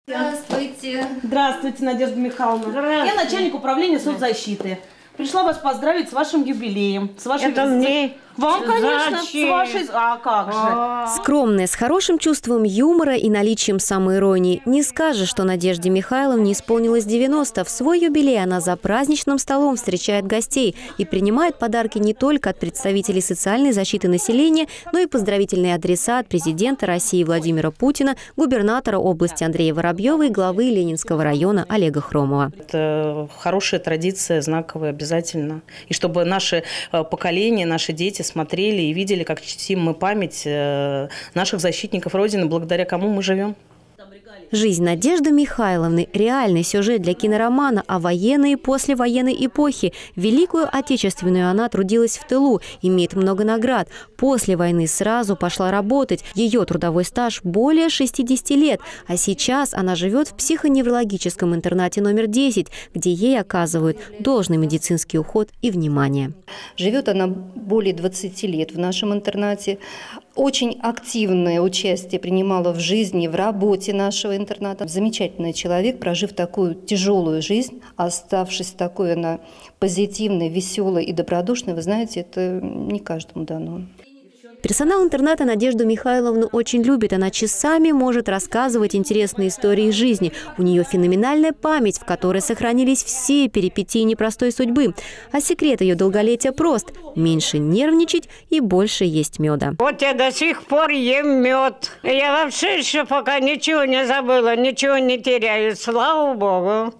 Здравствуйте. Здравствуйте, Надежда Михайловна. Здравствуйте. Я начальник управления соцзащиты. Пришла вас поздравить с вашим юбилеем. С вашей... Это мне? Вам, конечно. Зачем? С вашей... А как же? Скромная, с хорошим чувством юмора и наличием самоиронии. Не скажешь, что Надежде Михайловне исполнилось 90. В свой юбилей она за праздничным столом встречает гостей и принимает подарки не только от представителей социальной защиты населения, но и поздравительные адреса от президента России Владимира Путина, губернатора области Андрея Воробьева и главы Ленинского района Олега Хромова. Это хорошая традиция, знаковая, обязательно. И чтобы наши поколения, наши дети смотрели и видели, как чтим мы память наших защитников Родины, благодаря кому мы живем. Жизнь Надежды Михайловны – реальный сюжет для киноромана о военной и послевоенной эпохе. Великую Отечественную она трудилась в тылу, имеет много наград. После войны сразу пошла работать. Ее трудовой стаж более 60 лет. А сейчас она живет в психоневрологическом интернате номер 10, где ей оказывают должный медицинский уход и внимание. Живет она более 20 лет в нашем интернате. Очень активное участие принимала в жизни, в работе нашего интерната. Замечательный человек, прожив такую тяжелую жизнь, оставшись такой она позитивной, веселой и добродушной, вы знаете, это не каждому дано. Персонал интерната Надежду Михайловну очень любит. Она часами может рассказывать интересные истории из жизни. У нее феноменальная память, в которой сохранились все перипетии непростой судьбы. А секрет ее долголетия прост – меньше нервничать и больше есть меда. Вот я до сих пор ем мед. Я вообще еще пока ничего не забыла, ничего не теряю. Слава Богу.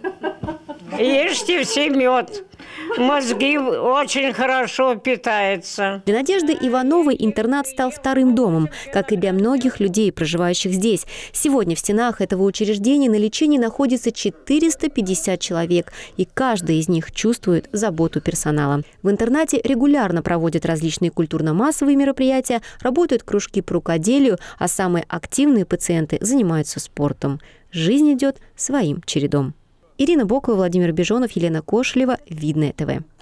Ешьте все мед. Мозги очень хорошо питаются. Для Надежды Ивановой интернат стал вторым домом, как и для многих людей, проживающих здесь. Сегодня в стенах этого учреждения на лечении находится 450 человек, и каждый из них чувствует заботу персонала. В интернате регулярно проводят различные культурно-массовые мероприятия, работают кружки по рукоделию, а самые активные пациенты занимаются спортом. Жизнь идет своим чередом. Ирина Бокова, Владимир Бежонов, Елена Кошелева. Видное ТВ.